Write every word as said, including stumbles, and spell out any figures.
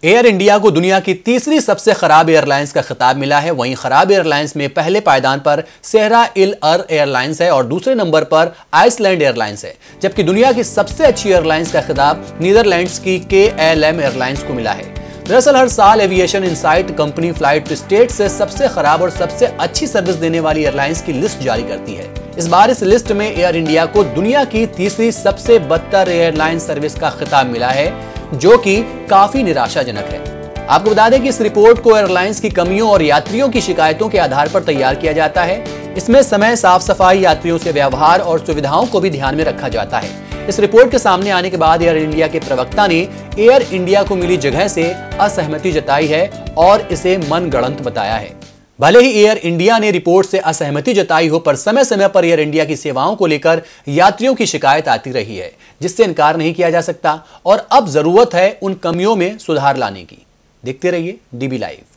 Air India को दुनिया की तीसरी सबसे खराब एयरलाइंस का खिताब मिला है। वहीं खराब एयरलाइंस में पहले पायदान पर सेहरा इल अर एयरलाइंस है और दूसरे नंबर पर आइसलैंड एयरलाइंस है, जबकि दुनिया की सबसे अच्छी एयरलाइंस का खिताब नीदरलैंड्स की के एल एम एयरलाइंस को मिला है। दरअसल हर साल aviation insight company flight stats से सबसे खराब और सबसे अच्छी सर्विस देने वाली एयरलाइंस की लिस्ट जारी करती है। इस बार इस लिस्ट में एयर इंडिया को दुनिया की तीसरी सबसे बदतर एयरलाइन सर्विस का खिताब मिला है, जो कि काफी निराशाजनक है। आपको बता दें कि इस रिपोर्ट को एयरलाइंस की कमियों और यात्रियों की शिकायतों के आधार पर तैयार किया जाता है। इसमें समय, साफ सफाई, यात्रियों से व्यवहार और सुविधाओं को भी ध्यान में रखा जाता है। इस रिपोर्ट के सामने आने के बाद एयर इंडिया के प्रवक्ता ने एयर इंडिया को मिली जगह से असहमति जताई है और इसे मनगढ़ंत बताया है। भले ही एयर इंडिया ने रिपोर्ट से असहमति जताई हो, पर समय समय पर एयर इंडिया की सेवाओं को लेकर यात्रियों की शिकायत आती रही है, जिससे इनकार नहीं किया जा सकता और अब जरूरत है उन कमियों में सुधार लाने की। देखते रहिए डीबी लाइव।